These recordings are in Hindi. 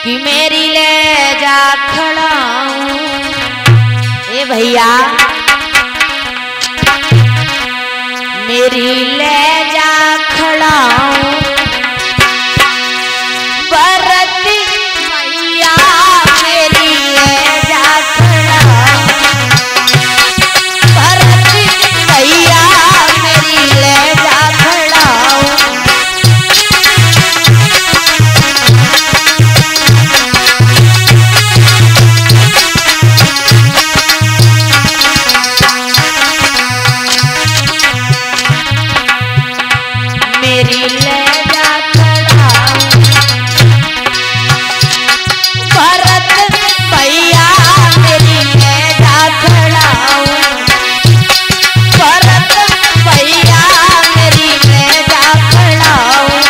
कि मेरी ले जा खड़ाऊं। ए भैया मेरी ले जा खड़ाऊं बरती मैया मेरी ले जा खड़ाऊं बरती मैया मेरी ले जा खड़ाऊं। मेरी ले जा खड़ाऊं भरत भैया मेरी ले जा खड़ाऊं भरत भैया मेरी ले जा खड़ाऊं।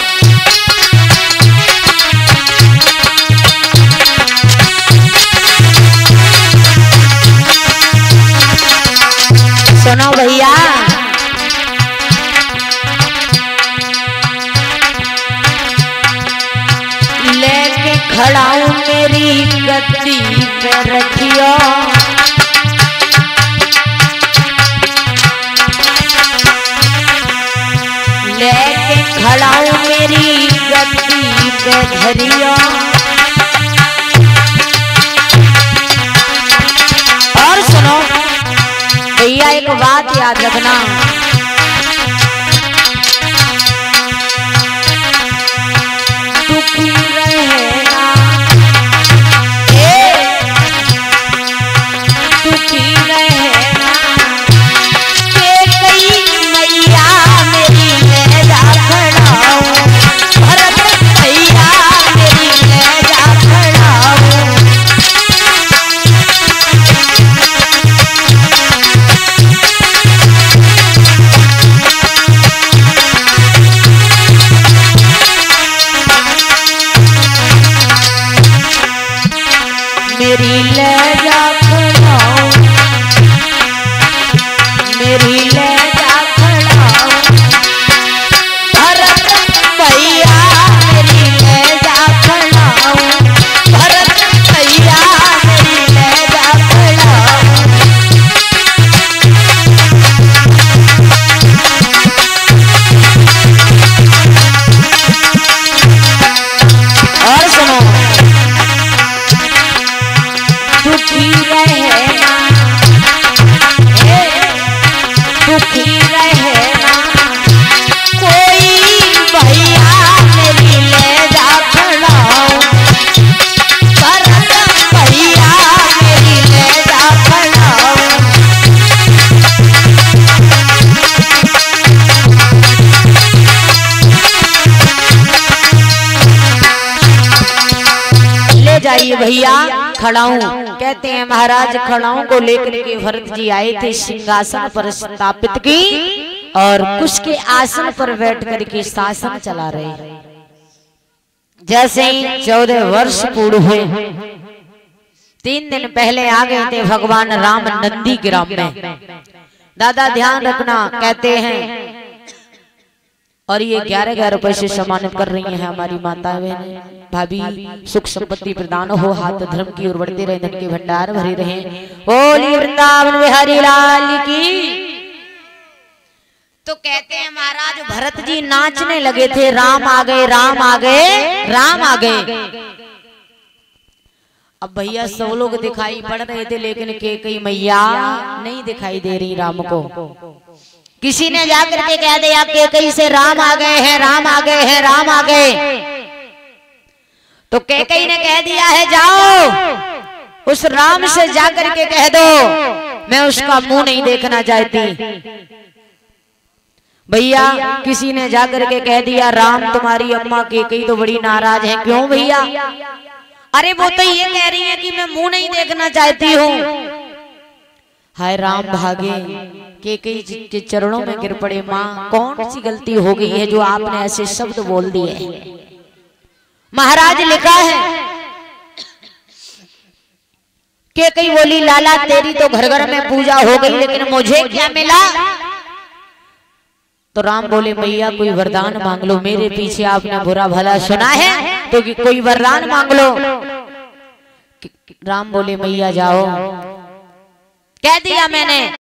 सुनो भैया लेके खड़ाऊं मेरी गद्दी पे रखियो लेके खड़ाऊं मेरी गद्दी पे धरियो। और सुनो भैया एक बात याद रखना दुखी रहना दुखी रहना के कई मैया मेरी ले जा खड़ाऊं भरत भैया मेरी ले जा खड़ाऊं। मेरी ले जा खड़ाऊं मेरी ले जा खड़ाऊं भरत भैया मेरी ले जा खड़ाऊं भरत भैया मेरी ले जा खड़ाऊं। और सुनो दुखी रहना दुखी रहना कोई भैया मेरी ले जा खड़ाऊं भरत भैया मेरी ले जा खड़ाऊं। ले जाइए भैया खड़ाऊं। कहते हैं महाराज खड़ाऊं को लेकर के भरत जी आए थे सिंहासन पर स्थापित की और कुछ के आसन पर बैठ करके शासन चला रहे। जैसे ही 14 वर्ष पूर्ण हुए 3 दिन पहले आ गए थे भगवान राम नंदी ग्राम में। दादा ध्यान रखना कहते हैं और ये 11,000 रुपए से सम्मानित कर रही हैं हमारी माता बहन भाभी। सुख संपत्ति प्रदान हो हाथ धर्म की ओर बढ़ते रहे धन के भंडार भरे रहे। बोली वृंदावन बिहारी लाल की। तो कहते हैं महाराज भरत जी नाचने लगे थे राम आ गए राम आ गए राम आ गए। अब भैया सब लोग दिखाई पड़ रहे थे लेकिन कैकेयी मैया नहीं दिखाई दे रही राम को। किसी ने जाकर के कह दिया कैकेयी से राम आ गए हैं राम आ गए हैं राम आ गए। तो कैकेयी ने कह दिया है जाओ उस राम से जाकर के कह दो मैं उसका मुंह नहीं देखना चाहती। भैया किसी ने जाकर के कह दिया राम तुम्हारी अम्मा कैकेयी तो बड़ी नाराज है। क्यों भैया? अरे वो तो ये कह रही है कि मैं मुंह नहीं देखना चाहती हूँ। हाय राम भागे कैकेयी जी के चरणों में गिर पड़े। माँ कौन सी गलती हो गई है जो आपने ऐसे शब्द बोल दिए? महाराज लिखा है कैकेयी बोली लाला तेरी तो घर घर में पूजा हो गई लेकिन मुझे क्या मिला? तो राम बोले मैया कोई वरदान मांग लो, मेरे पीछे आपने बुरा भला सुना है तो कि कोई वरदान मांग लो। राम बोले मैया जाओ, कह दिया मैंने।